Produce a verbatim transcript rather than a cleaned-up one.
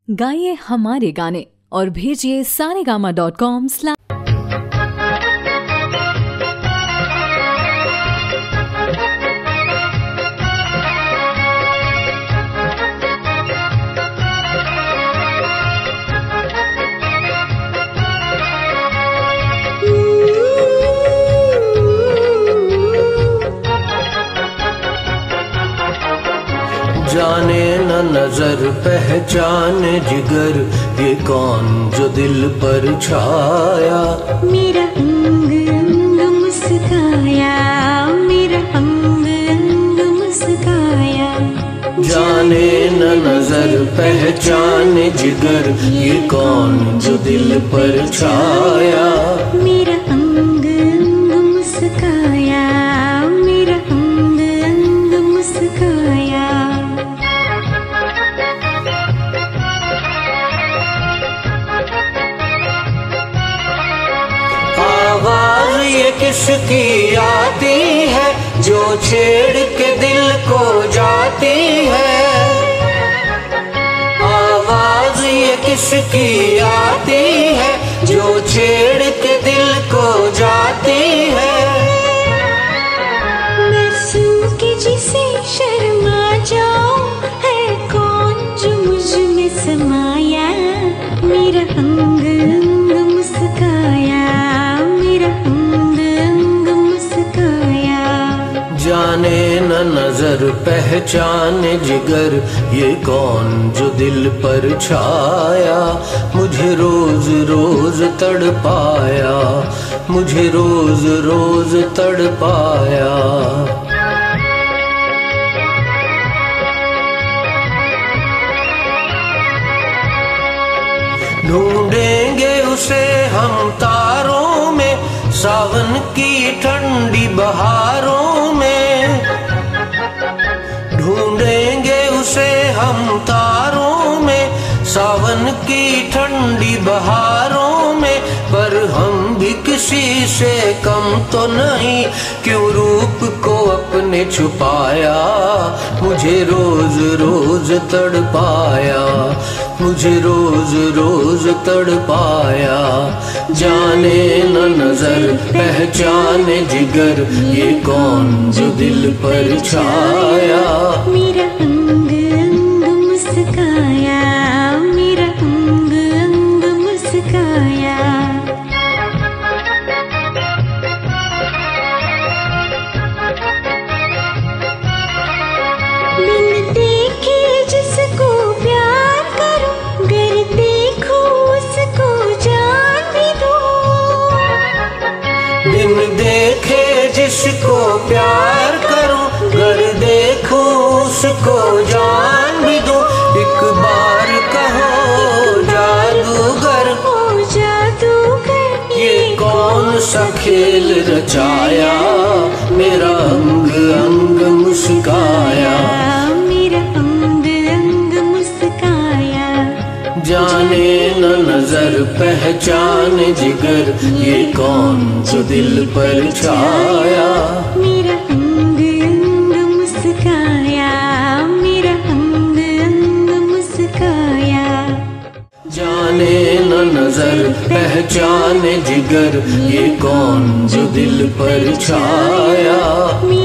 गाइए हमारे गाने और भेजिए सारेगामा डॉट कॉम स्लैश। जाने न नजर पहचान जिगर, ये कौन जो दिल पर छाया। मेरा अंग अंग मुस्काया, मेरा अंग अंग मुस्काया। जाने न नजर पहचान जिगर, ये कौन जो दिल पर छाया। मेरा अंग अंग मुस्काया, मेरा अंग अंग मुस्काया। आवाज ये किसकी आती है, जो छेड़ के दिल को जाती है। आवाज ये किसकी आती है, जो छेड़ के दिल को जाती है। मैं सुन के जिसे शर्मा जाऊं, है कौन जो मुझ में समाया। मेरा अंग अंग मुस्काया, मेरा अंग अंग मुस्काया। जाने न नजर पहचान जिगर, ये कौन जो दिल पर छाया। मुझे रोज रोज तड़पाया, मुझे रोज रोज तड़पाया। ढूंढेंगे उसे हम तारों में, सावन की ठंडी बहारों में। ढूंढेंगे उसे हम तारों में, सावन की ठंडी बहारों में। पर हम भी किसी से कम तो नहीं, क्यों रूप को अपने छुपाया। मुझे रोज रोज तड़पाया, मुझे रोज रोज तड़पाया। जाने न नजर पहचान जिगर, ये कौन जो दिल पर छाया। मेरा अंग अंग मुस्काया, मेरा अंग अंग मुस्काया। बिन देखे जिसको प्यार करूं, गर देखूं उसको जान भी दूं। बिन देखे जिसको प्यार करूं, गर देखूं उसको जान भी दूं। एक बार कहो जादूगर, ओ जादूगर, ये कौन सा खेल रचाया। मेरा अंग अंग मुस्काया, मेरा अंग अंग मुस्काया। जाने न नजर पहचान जिगर, ये कौन जो दिल पर छाया। मेरा अंग अंग मुस्काया, मेरा अंग अंग मुस्काया। जाने न नजर पहचान जिगर, ये कौन जो दिल पर छाया।